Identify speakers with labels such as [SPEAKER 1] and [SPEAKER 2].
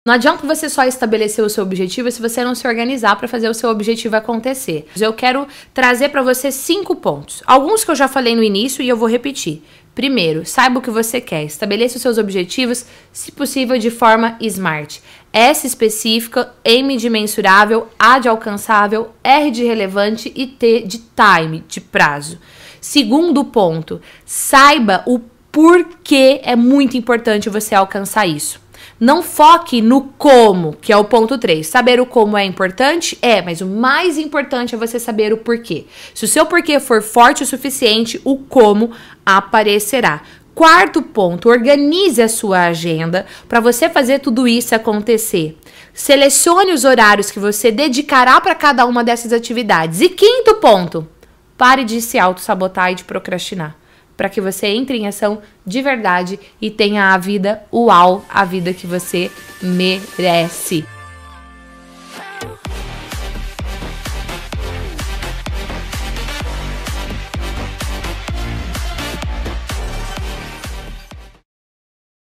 [SPEAKER 1] Não adianta você só estabelecer o seu objetivo se você não se organizar para fazer o seu objetivo acontecer. Eu quero trazer para você 5 pontos. Alguns que eu já falei no início e eu vou repetir. Primeiro, saiba o que você quer. Estabeleça os seus objetivos, se possível, de forma SMART. S específica, M de mensurável, A de alcançável, R de relevante e T de time, de prazo. Segundo ponto, saiba o porquê é muito importante você alcançar isso. Não foque no como, que é o ponto 3. Saber o como é importante? É, mas o mais importante é você saber o porquê. Se o seu porquê for forte o suficiente, o como aparecerá. Quarto ponto, organize a sua agenda para você fazer tudo isso acontecer. Selecione os horários que você dedicará para cada uma dessas atividades. E quinto ponto, pare de se auto-sabotar e de procrastinar, para que você entre em ação de verdade e tenha a vida uau, a vida que você merece.